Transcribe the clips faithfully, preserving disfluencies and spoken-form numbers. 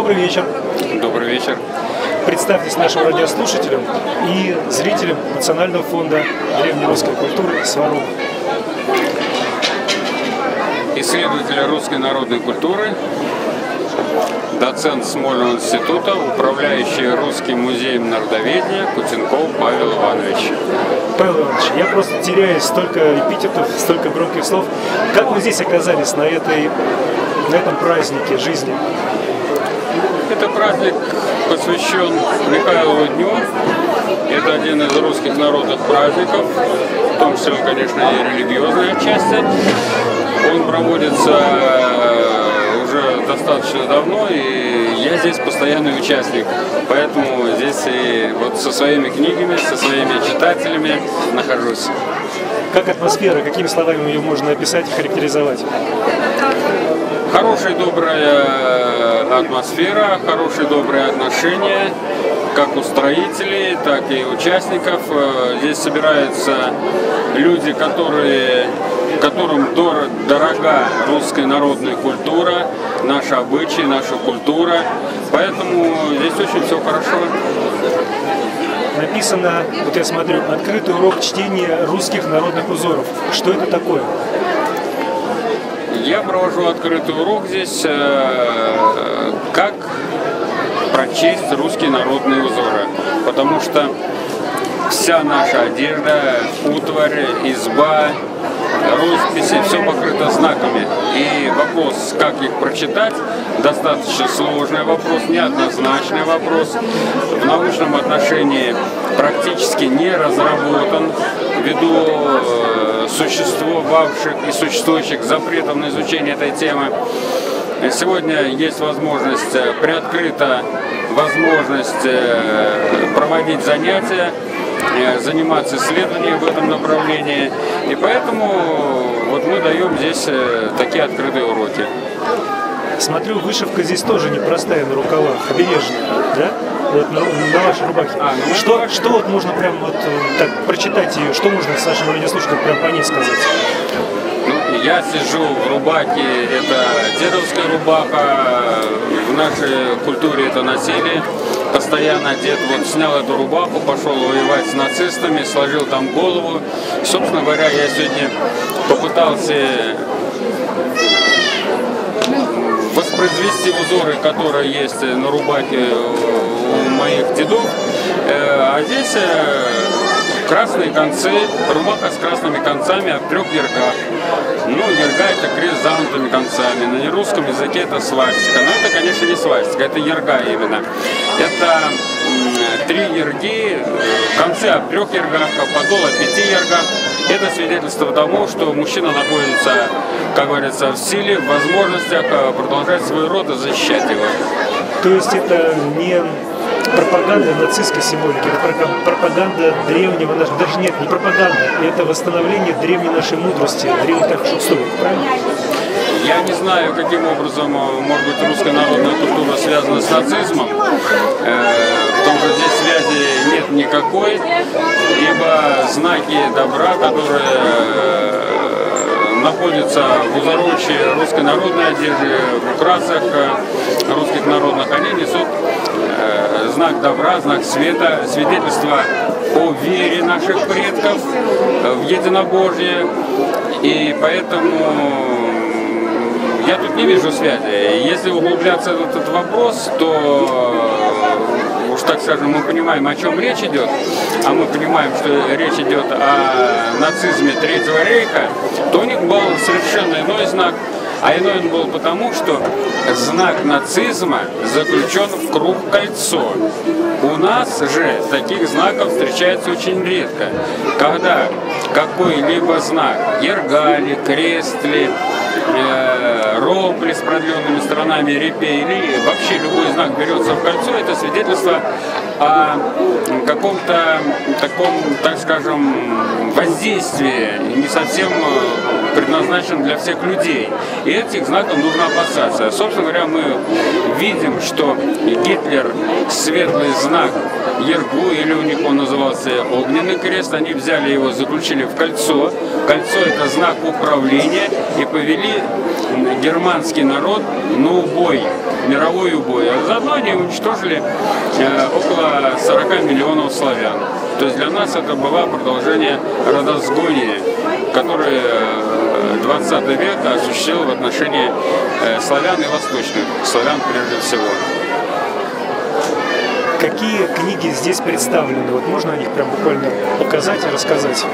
Добрый вечер. Добрый вечер. Представьтесь нашим радиослушателям и зрителям Национального фонда древнерусской культуры «Сварог». Исследователь русской народной культуры, доцент Смольного института, управляющий Русским музеем народоведения Кутенков Павел Иванович. Павел Иванович, я просто теряюсь, столько эпитетов, столько громких слов. Как вы здесь оказались на, этой, на этом празднике жизни? Это праздник посвящен Михайлову дню. Это один из русских народных праздников, в том числе, конечно, и религиозная часть. Он проводится уже достаточно давно, и я здесь постоянный участник. Поэтому здесь и вот со своими книгами, со своими читателями нахожусь. Как атмосфера? Какими словами ее можно описать и характеризовать? Хорошая, добрая атмосфера, хорошие, добрые отношения, как у строителей, так и участников. Здесь собираются люди, которые, которым дор- дорога русская народная культура, наши обычаи, наша культура. Поэтому здесь очень все хорошо. Написано, вот я смотрю, открытый урок чтения русских народных узоров. Что это такое? Я провожу открытый урок здесь, э, как прочесть русские народные узоры, потому что вся наша одежда, утварь, изба, росписи, все покрыто знаками. И вопрос, как их прочитать, достаточно сложный вопрос, неоднозначный вопрос. В научном отношении практически не разработан ввиду э, существовавших и существующих запретов на изучение этой темы. Сегодня есть возможность, приоткрыта возможность проводить занятия, заниматься исследованием в этом направлении. И поэтому вот мы даем здесь такие открытые уроки. Смотрю, вышивка здесь тоже непростая на рукавах, обережная, да? Вот на, на вашей рубахе. А, ну, что, рубахе. Что вот можно прям вот так прочитать ее, что можно с нашим радиослушателям прям по ней сказать? Ну, я сижу в рубахе, это дедовская рубаха, в нашей культуре это носили. Постоянно дед вот снял эту рубаху, пошел воевать с нацистами, сложил там голову. Собственно говоря, я сегодня попытался воспроизвести узоры, которые есть на рубахе у моих дедов. А здесь красные концы, рубаха с красными концами в трех ярках. Ну, ярга это крест с загнутыми концами. На нерусском языке это свастика. Но это, конечно, не свастика, это ярга именно. Это три ярги, концы о трех яргах, подол о пяти яргах. Это свидетельство тому, что мужчина находится, как говорится, в силе, в возможностях продолжать свой род и защищать его. То есть это не пропаганда нацистской символики, это пропаганда древнего нашего, даже нет, не пропаганда, это восстановление древней нашей мудрости, древних наших устоев, правильно? Я не знаю, каким образом, может быть, русская народная культура связана с нацизмом, потому что здесь связи нет никакой, ибо знаки добра, которые находятся в узорочии русской народной одежды, в украсах русских народных, они несут знак добра, знак света, свидетельство о вере наших предков в единобожие. И поэтому я тут не вижу связи. Если углубляться в этот вопрос, то уж так скажем, мы понимаем, о чем речь идет, а мы понимаем, что речь идет о нацизме Третьего рейха, то у них был совершенно иной знак. А иной он был потому, что знак нацизма заключен в круг-кольцо. У нас же таких знаков встречается очень редко. Когда какой-либо знак, ергали, крестли, э, ропли с продленными сторонами репей, или вообще любой знак берется в кольцо, это свидетельство о каком-то таком, так скажем, воздействии, не совсем предназначен для всех людей. И этих знаков нужно опасаться. Собственно говоря, мы видим, что Гитлер светлый знак Ергу, или у них он назывался огненный крест, они взяли его, заключили в кольцо. Кольцо — это знак управления, и повели германский народ на убой, мировой убой. А заодно они уничтожили э, около сорока миллионов славян. То есть для нас это было продолжение родозгония, которое двадцатый век осуществил в отношении э, славян и восточных славян прежде всего. Какие книги здесь представлены? Вот можно о них прям буквально показать и рассказать?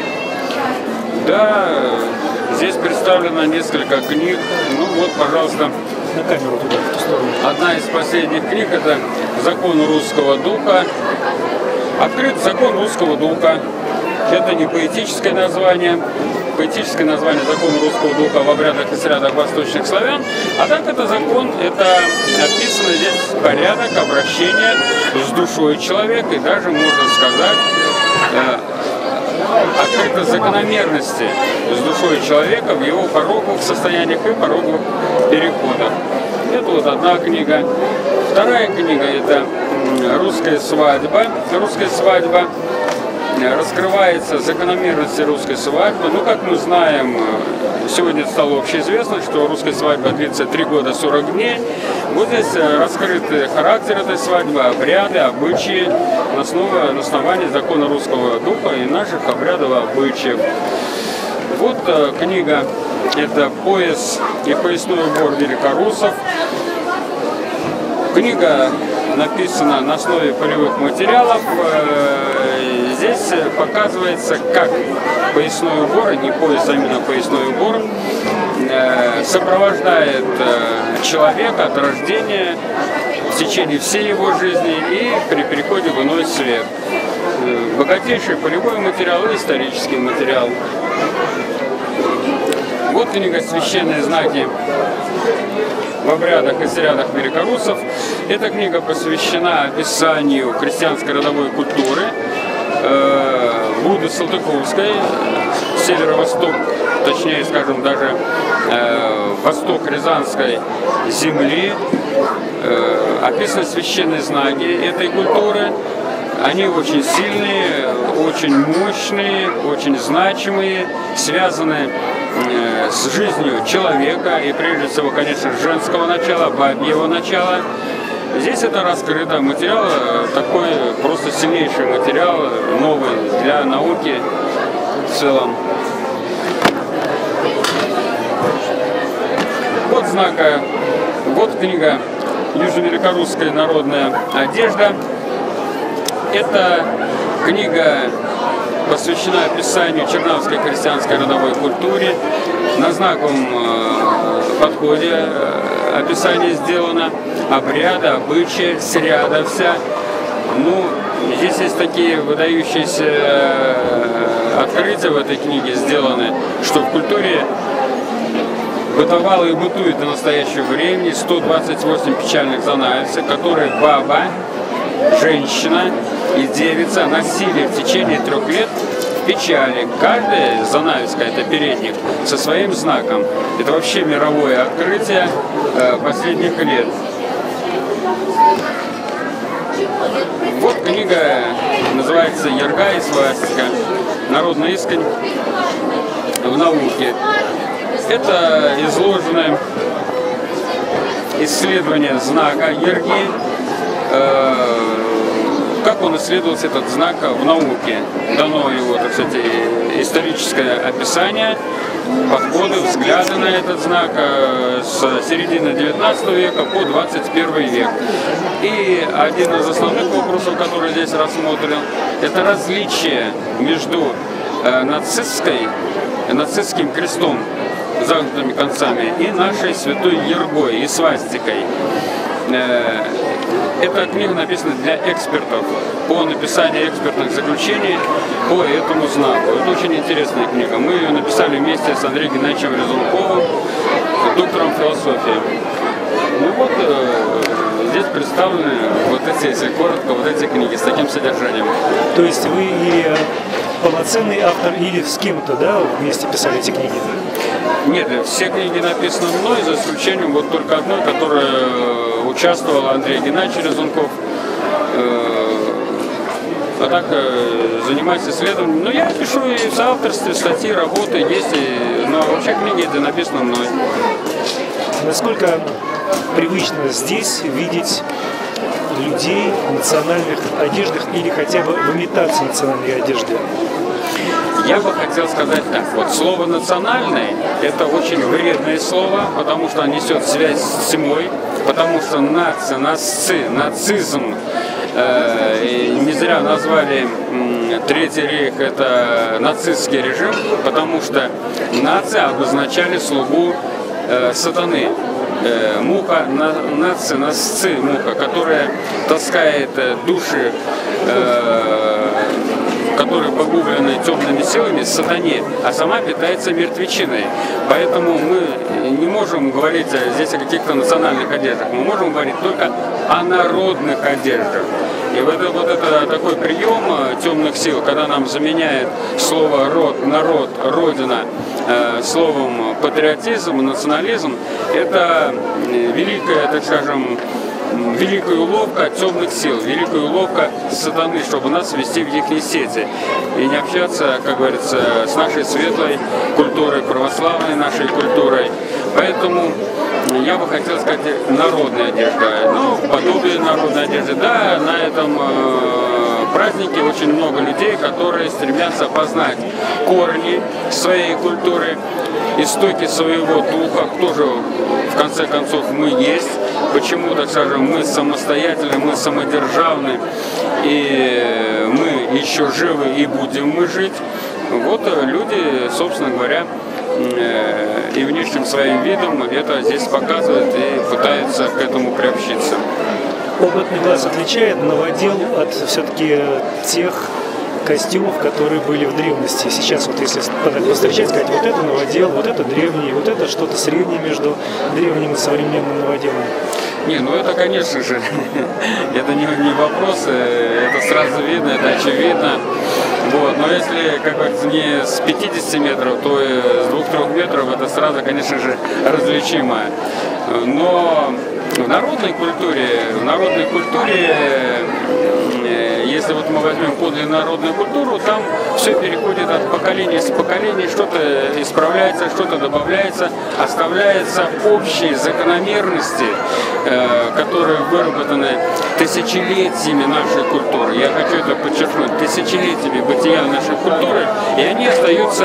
Да, здесь представлено несколько книг. Ну вот, пожалуйста, на камеру туда, в ту сторону. Одна из последних книг — это «Закон русского духа». Открыт закон русского духа. Это не поэтическое название. Поэтическое название «Закон русского духа» в обрядах и срядах восточных славян. А так это закон, это описано здесь порядок обращения с душой человека. И даже, можно сказать, открыто закономерности с душой человека в его пороговых состояниях и пороговых переходах. Это вот одна книга. Вторая книга — это «Русская свадьба». «Русская свадьба» раскрывается закономерности русской свадьбы. Ну, как мы знаем, сегодня стало общеизвестно, что русская свадьба длится три года сорок дней. Вот здесь раскрыты характер этой свадьбы, обряды, обычаи на основе, на основании закона русского духа и наших обрядов, обычаев. Вот э, книга, это «Пояс и поясной убор великорусов». Книга написана на основе полевых материалов. Здесь показывается, как поясной убор, не пояс, а именно поясной убор, сопровождает человека от рождения в течение всей его жизни и при переходе в иной свет. Богатейший полевой материал и исторический материал. Вот книга «Священные знаки в обрядах и срядах великорусов». Эта книга посвящена описанию крестьянской родовой культуры э, Будды Салтыковской, северо-восток, точнее, скажем, даже э, восток Рязанской земли. Э, описаны священные знаки этой культуры. Они очень сильные, очень мощные, очень значимые, связаны э, с жизнью человека и, прежде всего, конечно, женского начала, бабьего начала. Здесь это раскрыто. Материал такой, просто сильнейший материал, новый для науки в целом. Вот знака, вот книга «Южно-великорусская народная одежда». Эта книга посвящена описанию чернавской крестьянской родовой культуре. На знаковом э, подходе э, описание сделано, обряды, обычаи, сряда вся. Ну, здесь есть такие выдающиеся э, открытия в этой книге сделаны, что в культуре бытовало и бытует до настоящего времени сто двадцать восемь печальных занавесок, которые баба, женщина и девица носили в течение трех лет в печали. Каждая занавеска, это передник, со своим знаком. Это вообще мировое открытие э, последних лет. Вот книга называется «Ерга и свастика. Народная искрень в науке». Это изложено исследование знака Ерги, э, как он исследовался, этот знак, в науке. Дано его, так сказать, историческое описание, подходы, взгляды на этот знак с середины девятнадцатого века по двадцать первый век. И один из основных вопросов, который здесь рассмотрен, это различие между нацистской, нацистским крестом с загнутыми концами и нашей святой Ергой и свастикой. Эта книга написана для экспертов, по написанию экспертных заключений по этому знаку. Это очень интересная книга. Мы ее написали вместе с Андреем Геннадьевичем Резунковым, доктором философии. Ну вот, здесь представлены вот эти, если коротко, вот эти книги с таким содержанием. То есть вы или полноценный автор, или с кем-то, да, вместе писали эти книги? Нет, все книги написаны мной, за исключением вот только одной, которая участвовал Андрей Геннадьевич Резунков. А так занимаюсь исследованием. Но я пишу и в соавторстве, статьи, работы есть, и, но вообще книги это написано мной. Насколько привычно здесь видеть людей в национальных одеждах или хотя бы в имитации национальной одежды? Я бы хотел сказать так. Вот слово «национальный» – это очень вредное слово, потому что оно несет связь с тьмой, потому что нация, наци, нацизм, э, и не зря назвали э, Третий рейх – это нацистский режим, потому что нация обозначали слугу э, сатаны. Э, муха, на, нация, насцы, муха, которая таскает э, души, э, которые погублены темными силами, сатане, а сама питается мертвечиной. Поэтому мы не можем говорить здесь о каких-то национальных одеждах, мы можем говорить только о народных одеждах. И вот это, вот это такой прием темных сил, когда нам заменяет слово «род», «народ», «родина» э, словом «патриотизм», «национализм», это великая, так скажем, великая уловка темных сил, великая уловка сатаны, чтобы нас ввести в их сети и не общаться, как говорится, с нашей светлой культурой, православной нашей культурой. Поэтому я бы хотел сказать народная одежда, ну, подобие народной одежды. Да, на этом э, празднике очень много людей, которые стремятся познать корни своей культуры, истоки своего духа, кто же в конце концов мы есть, почему, так скажем, мы самостоятельны, мы самодержавны, и мы еще живы и будем мы жить. Вот люди, собственно говоря, и внешним своим видом это здесь показывают и пытаются к этому приобщиться. Опытный глаз отличает новодел от все-таки тех костюмов, которые были в древности. Сейчас вот если повстречать, сказать, вот это новодел, вот это древний, вот это что-то среднее между древним и современным новоделом. Не, ну это, конечно же, это не, не вопрос, это сразу видно, это очевидно. Вот. Но если, как говорится, не с пятидесяти метров, то и с двух-трёх метров это сразу, конечно же, различимо. Но в народной культуре, в народной культуре, если вот мы возьмем подлинную народную культуру, там все переходит от поколения к поколению, что-то исправляется, что-то добавляется, оставляются общие закономерности, которые выработаны тысячелетиями нашей культуры. Я хочу это подчеркнуть, тысячелетиями бытия нашей культуры, и они остаются,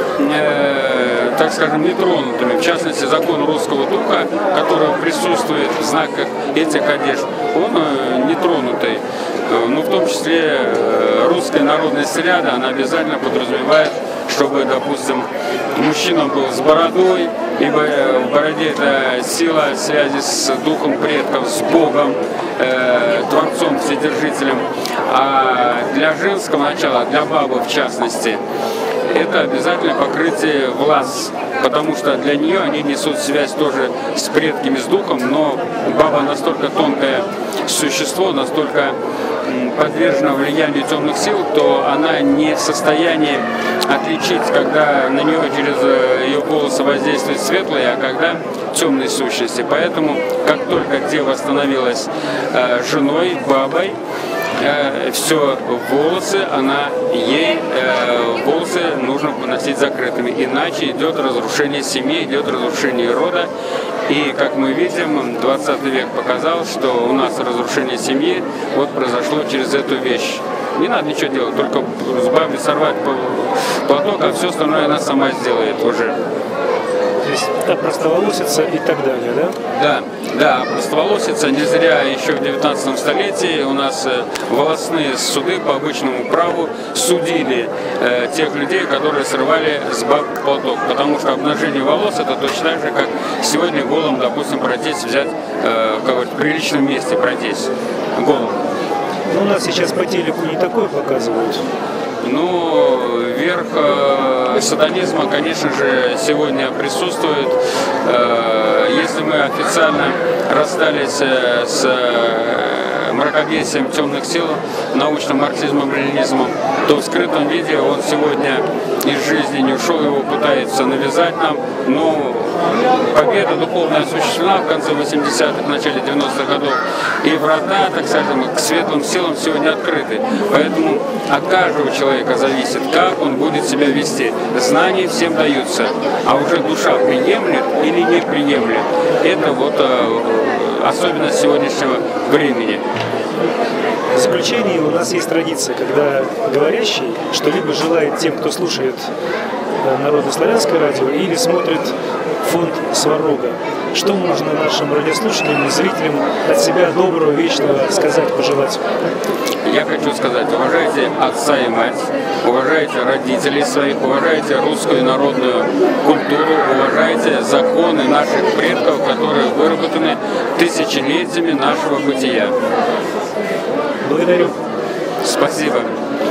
э, так скажем, нетронутыми. В частности, закон русского духа, который присутствует в знаках этих одежд, он э, нетронутый. Ну, в том числе русская народная сряда, она обязательно подразумевает, чтобы, допустим, мужчина был с бородой, ибо в бороде это сила связи с духом предков, с Богом, э, Творцом, Вседержителем. А для женского начала, для бабы в частности, это обязательно покрытие волос, потому что для нее они несут связь тоже с предками, с духом, но баба настолько тонкое существо, настолько подвержена влиянию темных сил, то она не в состоянии отличить, когда на нее через ее волосы воздействует светлое, а когда темные сущности. Поэтому, как только дева становилась э, женой, бабой, э, все волосы, она ей э, волосы нужно носить закрытыми, иначе идет разрушение семьи, идет разрушение рода. И, как мы видим, двадцатый век показал, что у нас разрушение семьи вот произошло через эту вещь. Не надо ничего делать, только с бабой сорвать платок, а все остальное она сама сделает уже. То есть опростоволоситься и так далее, да? Да, да, опростоволоситься. Не зря еще в девятнадцатом столетии у нас волосные суды по обычному праву судили э, тех людей, которые срывали с баб платок. Потому что обнажение волос это точно так же, как сегодня голым, допустим, пройтись, взять э, в каком-то приличном месте пройтись голым. Ну, у нас сейчас по телеку не такое показывают. Ну, верх... Э, сатанизма, конечно же, сегодня присутствует. Если мы официально расстались с мракобесием темных сил, научным марксизмом, ленинизмом, то в скрытом виде он сегодня из жизни не ушел, его пытается навязать нам, но победа духовная осуществлена в конце восьмидесятых, начале девяностых годов, и врата, так скажем, к светлым силам сегодня открыты. Поэтому от каждого человека зависит, как он будет себя вести. Знания всем даются, а уже душа приемлет или не приемлет. Это вот э, особенность сегодняшнего времени. В заключение у нас есть традиция, когда говорящий что-либо желает тем, кто слушает народно-славянское радио или смотрит фонд Сварога. Что можно нашим радиослушателям и зрителям от себя доброго, вечного сказать, пожелать? Я хочу сказать, уважайте отца и мать, уважайте родителей своих, уважайте русскую народную культуру, уважайте законы наших предков, которые выработаны тысячелетиями нашего бытия. Благодарю. Спасибо.